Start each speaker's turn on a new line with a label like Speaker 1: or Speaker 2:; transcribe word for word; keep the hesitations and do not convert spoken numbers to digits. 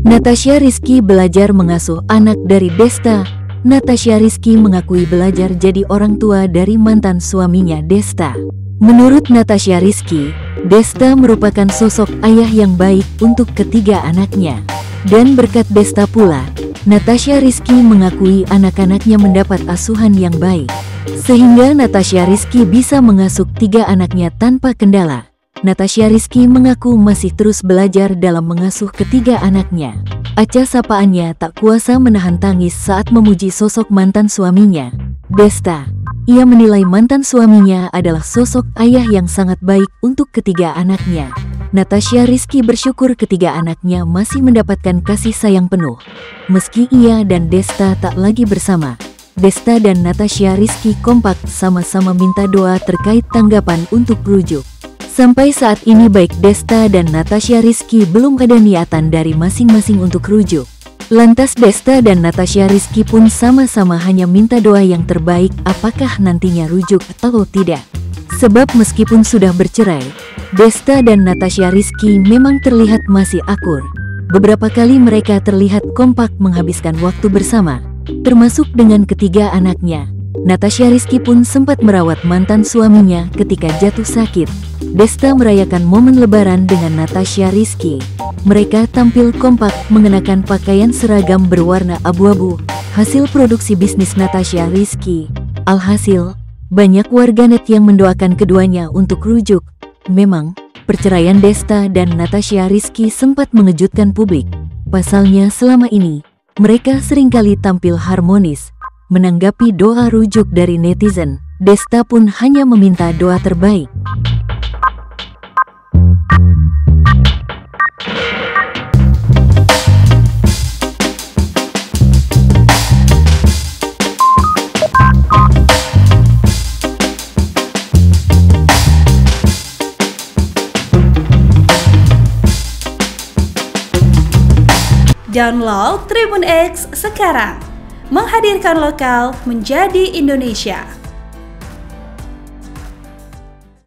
Speaker 1: Natasha Rizky belajar mengasuh anak dari Desta. Natasha Rizky mengakui belajar jadi orang tua dari mantan suaminya Desta. Menurut Natasha Rizky, Desta merupakan sosok ayah yang baik untuk ketiga anaknya. Dan berkat Desta pula, Natasha Rizky mengakui anak-anaknya mendapat asuhan yang baik. Sehingga Natasha Rizky bisa mengasuh tiga anaknya tanpa kendala. Natasha Rizky mengaku masih terus belajar dalam mengasuh ketiga anaknya. Acah sapaannya tak kuasa menahan tangis saat memuji sosok mantan suaminya, Desta. Ia menilai mantan suaminya adalah sosok ayah yang sangat baik untuk ketiga anaknya. Natasha Rizky bersyukur ketiga anaknya masih mendapatkan kasih sayang penuh. Meski ia dan Desta tak lagi bersama, Desta dan Natasha Rizky kompak sama-sama minta doa terkait tanggapan untuk rujuk. Sampai saat ini baik Desta dan Natasha Rizky belum ada niatan dari masing-masing untuk rujuk. Lantas Desta dan Natasha Rizky pun sama-sama hanya minta doa yang terbaik apakah nantinya rujuk atau tidak. Sebab meskipun sudah bercerai, Desta dan Natasha Rizky memang terlihat masih akur. Beberapa kali mereka terlihat kompak menghabiskan waktu bersama, termasuk dengan ketiga anaknya. Natasha Rizky pun sempat merawat mantan suaminya ketika jatuh sakit. Desta merayakan momen lebaran dengan Natasha Rizky. Mereka tampil kompak mengenakan pakaian seragam berwarna abu-abu, hasil produksi bisnis Natasha Rizky. Alhasil, banyak warganet yang mendoakan keduanya untuk rujuk. Memang, perceraian Desta dan Natasha Rizky sempat mengejutkan publik. Pasalnya selama ini, mereka seringkali tampil harmonis. Menanggapi doa rujuk dari netizen, Desta pun hanya meminta doa terbaik.
Speaker 2: Download Tribun X sekarang, menghadirkan lokal menjadi Indonesia.